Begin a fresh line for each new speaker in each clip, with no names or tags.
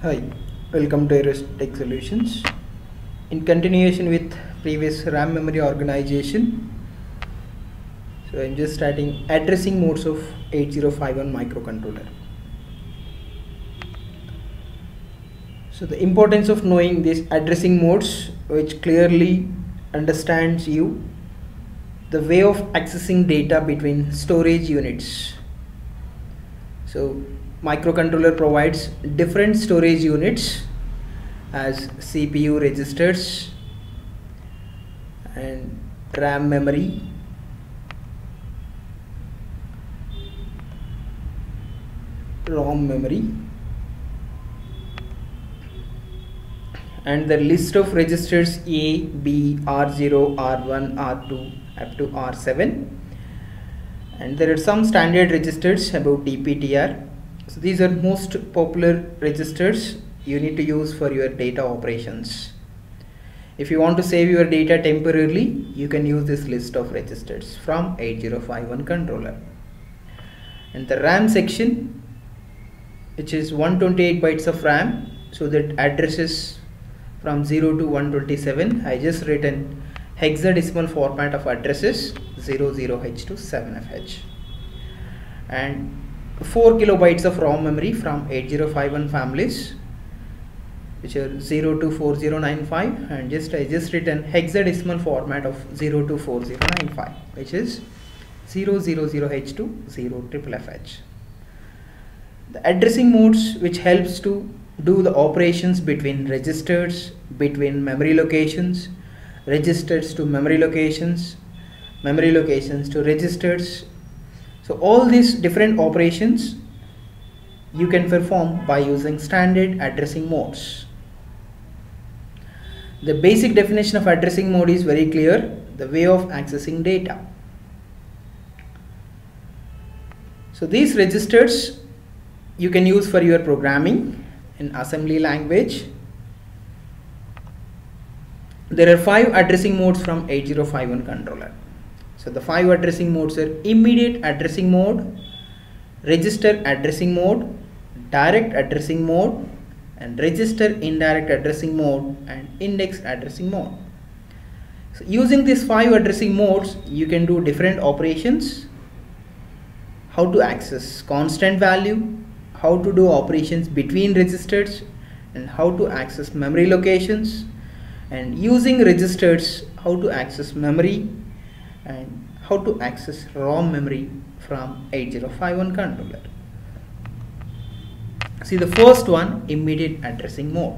Hi, welcome to Aeros Tech Solutions. In continuation with previous RAM memory organization, so I'm just starting addressing modes of 8051 microcontroller. So the importance of knowing these addressing modes, which clearly understands you the way of accessing data between storage units. So microcontroller provides different storage units as CPU registers and RAM memory, ROM memory, and the list of registers A, B, R0, R1, R2 up to R7, and there are some standard registers about DPTR. So these are most popular registers you need to use for your data operations. If you want to save your data temporarily, you can use this list of registers from 8051 controller. And the RAM section, which is 128 bytes of RAM, so that addresses from 0 to 127. I just written hexadecimal format of addresses 00H to 7FH, and 4 kilobytes of ROM memory from 8051 families, which are 0 to 4095, and I just written hexadecimal format of 0 to 4095, which is 000H to 0FFH. The addressing modes, which helps to do the operations between registers, between memory locations, registers to memory locations to registers. So all these different operations you can perform by using standard addressing modes. The basic definition of addressing mode is very clear: the way of accessing data. So these registers you can use for your programming in assembly language. There are 5 addressing modes from 8051 controller. So the 5 addressing modes are immediate addressing mode, register addressing mode, direct addressing mode, and register indirect addressing mode, and index addressing mode. So using these 5 addressing modes, you can do different operations: how to access constant value, how to do operations between registers, and how to access memory locations, and using registers how to access memory, and how to access ROM memory from 8051 controller. See the first one, immediate addressing mode.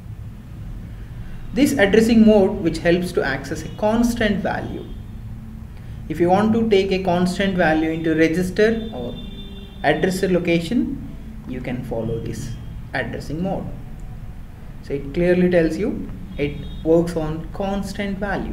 This addressing mode which helps to access a constant value. If you want to take a constant value into register or addressor location, you can follow this addressing mode. So it clearly tells you it works on constant value.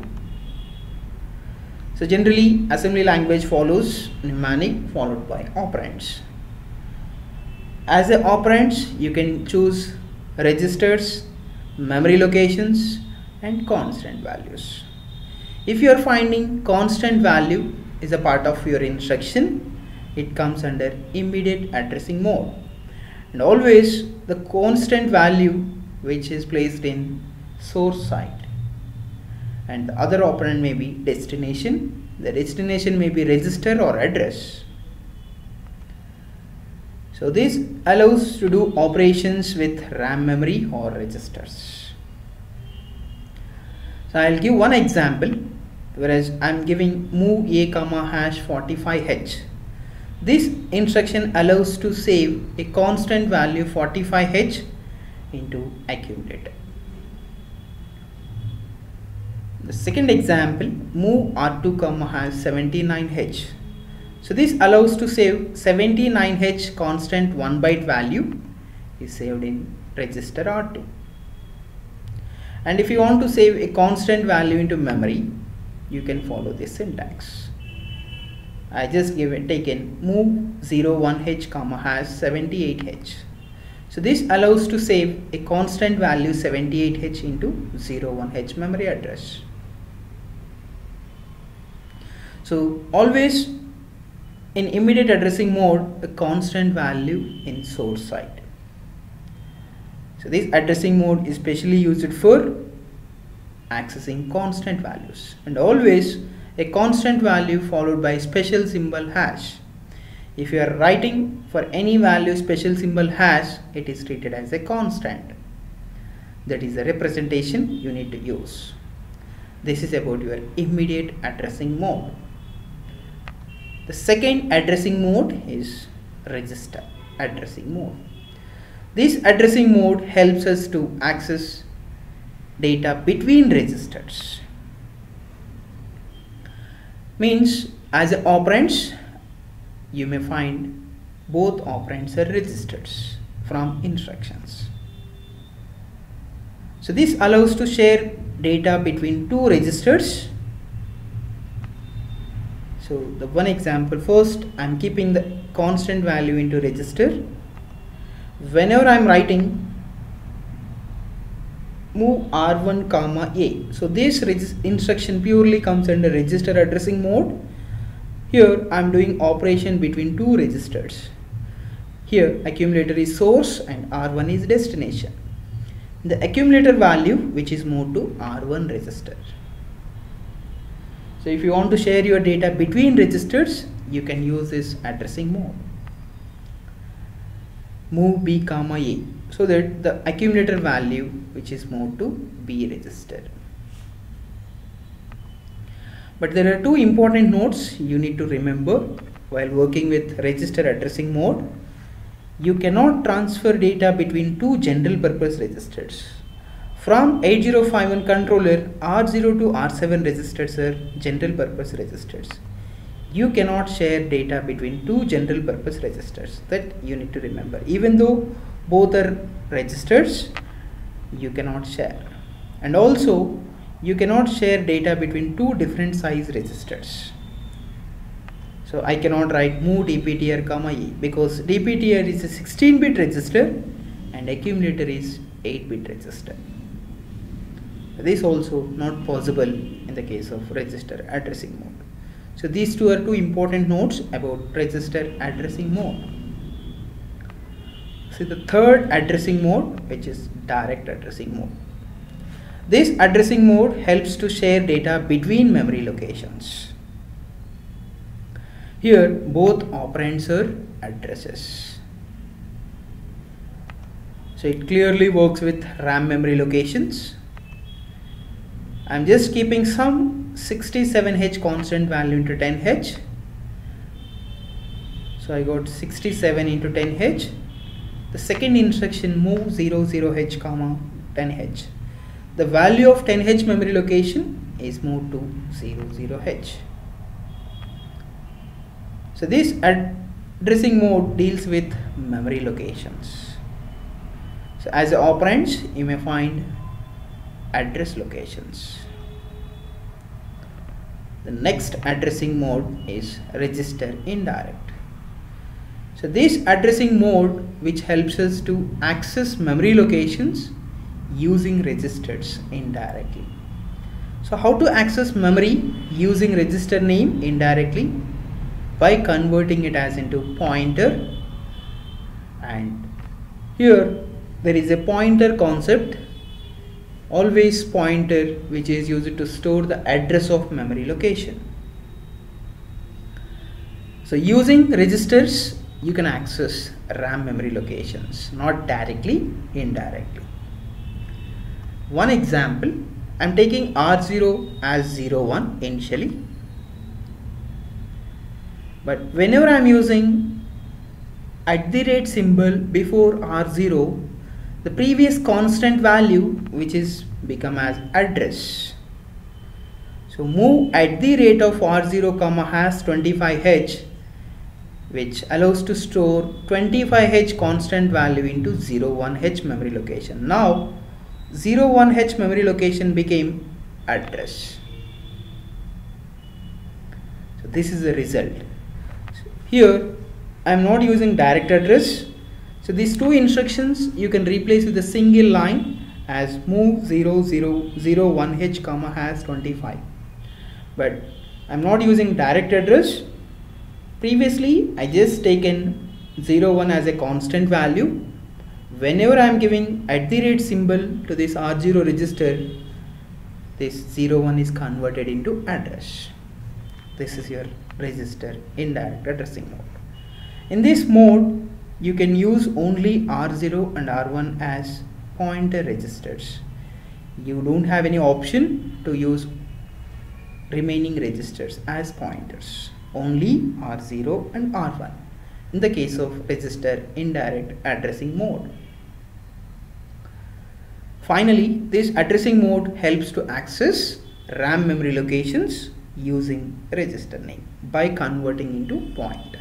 So generally assembly language follows mnemonic followed by operands. As a operands, you can choose registers, memory locations, and constant values. If you are finding constant value is a part of your instruction, it comes under immediate addressing mode. And always the constant value which is placed in source site, and the other operand may be destination. The destination may be register or address. So this allows to do operations with RAM memory or registers. So I'll give one example, whereas I'm giving move a comma hash 45h. This instruction allows to save a constant value 45h into accumulator. The second example, move R2 comma hash 79h. So this allows to save 79h constant 1 byte value is saved in register R2. And if you want to save a constant value into memory, you can follow this syntax. I just taken move 01h comma hash 78h. So this allows to save a constant value 78h into 01h memory address. So always in immediate addressing mode, a constant value in source site. So this addressing mode is specially used for accessing constant values, and always a constant value followed by special symbol hash. If you are writing for any value special symbol hash, it is treated as a constant. That is the representation you need to use. This is about your immediate addressing mode. The second addressing mode is register addressing mode. This addressing mode helps us to access data between registers. Means as operands, you may find both operands are registers from instructions. So this allows to share data between two registers. So the one example, first I'm keeping the constant value into register. Whenever I'm writing move R1 comma A, so this instruction purely comes under register addressing mode. Here I'm doing operation between two registers. Here accumulator is source and R1 is destination. The accumulator value which is moved to R1 register. So if you want to share your data between registers, you can use this addressing mode. Move B comma A, so that the accumulator value which is moved to B register. But there are two important notes you need to remember while working with register addressing mode. You cannot transfer data between two general purpose registers. From 8051 controller, R0 to R7 registers are general purpose registers. You cannot share data between two general purpose registers. That you need to remember. Even though both are registers, you cannot share. And also, you cannot share data between two different size registers. So I cannot write move DPTR comma E because DPTR is a 16-bit register and accumulator is 8-bit register. This also not possible in the case of register addressing mode. So these two are two important notes about register addressing mode. See the third addressing mode, which is direct addressing mode. This addressing mode helps to share data between memory locations. Here both operands are addresses. So it clearly works with RAM memory locations. I'm just keeping some 67H constant value into 10H. So I got 67 into 10H. The second instruction move 00H comma 10H. The value of 10H memory location is moved to 00H. So this addressing mode deals with memory locations. So as operands, you may find address locations. The next addressing mode is register indirect. So this addressing mode which helps us to access memory locations using registers indirectly. So how to access memory using register name indirectly? By converting it as into pointer, and here there is a pointer concept, always pointer which is used to store the address of memory location. So using registers you can access RAM memory locations, not directly, indirectly. One example, I'm taking R0 as 01 initially. But whenever I am using @ symbol before R0, the previous constant value which is become as address. So move @ of R0 comma hash 25H, which allows to store 25H constant value into 01H memory location. Now 01H memory location became address. So this is the result. Here I am not using direct address. So these two instructions you can replace with a single line as move 0001H comma hash 25. But I am not using direct address. Previously I just taken 01 as a constant value. whenever I am giving @ symbol to this R0 register, this 01 is converted into address. This is your register indirect addressing mode. In this mode, you can use only R0 and R1 as pointer registers. You don't have any option to use remaining registers as pointers. Only R0 and R1 in the case of register indirect addressing mode. Finally, this addressing mode helps to access RAM memory locations using register name by converting into pointer.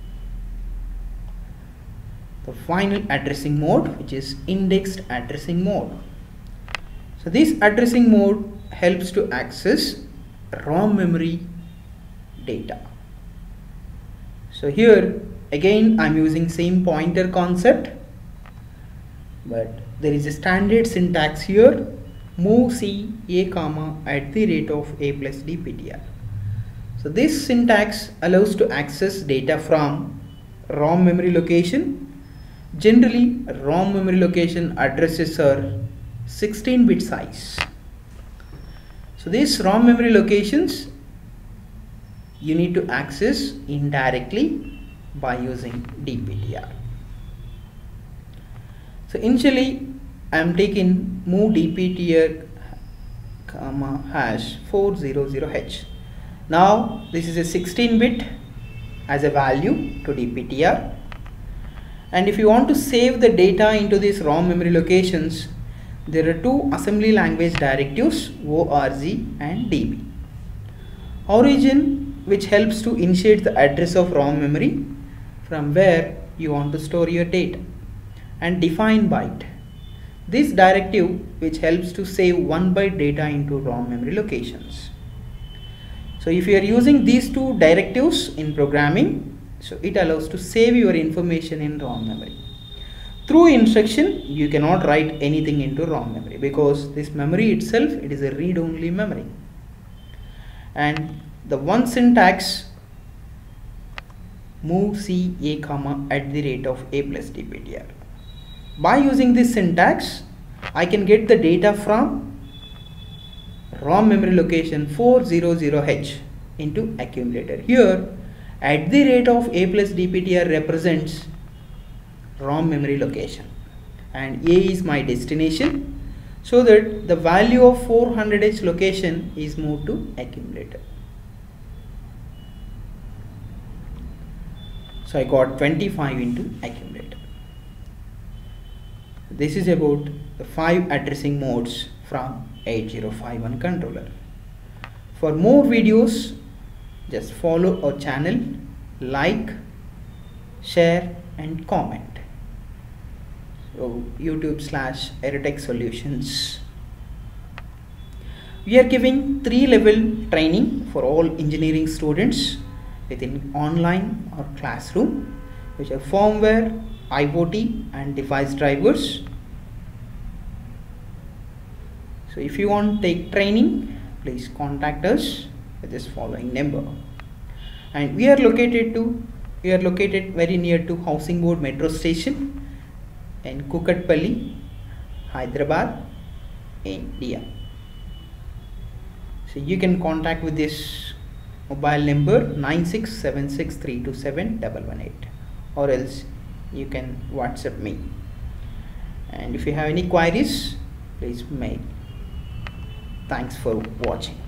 The final addressing mode, which is indexed addressing mode. So this addressing mode helps to access ROM memory data. So here again I'm using same pointer concept, but there is a standard syntax here: move C A comma @ A plus dptr. So this syntax allows to access data from ROM memory location. Generally, ROM memory location addresses are 16-bit size. So these ROM memory locations you need to access indirectly by using dptr. So initially I am taking move dptr comma hash 400h. Now this is a 16-bit as a value to dptr, and if you want to save the data into these ROM memory locations, there are two assembly language directives, org and db. Origin, which helps to initiate the address of ROM memory from where you want to store your data, and define byte. This directive which helps to save 1 byte data into ROM memory locations. So if you are using these two directives in programming, so it allows to save your information in ROM memory. Through instruction, you cannot write anything into ROM memory because this memory itself, it is a read-only memory. And the one syntax, move C A comma @ A plus dptr. By using this syntax, I can get the data from ROM memory location 400h into accumulator. Here, @ A plus dptr represents ROM memory location and A is my destination, so that the value of 400h location is moved to accumulator. So I got 25 into accumulator. This is about the 5 addressing modes from 8051 controller. For more videos, just follow our channel, like, share and comment. So YouTube/Aerotech Solutions. We are giving 3-level training for all engineering students within online or classroom, which are firmware, IoT and device drivers. So if you want to take training, please contact us with this following number. And we are located very near to Housing Board Metro Station in Kukatpalli, Hyderabad, India. So you can contact with this mobile number 9676327118, or else you can WhatsApp me. And if you have any queries, please mail. Thanks for watching.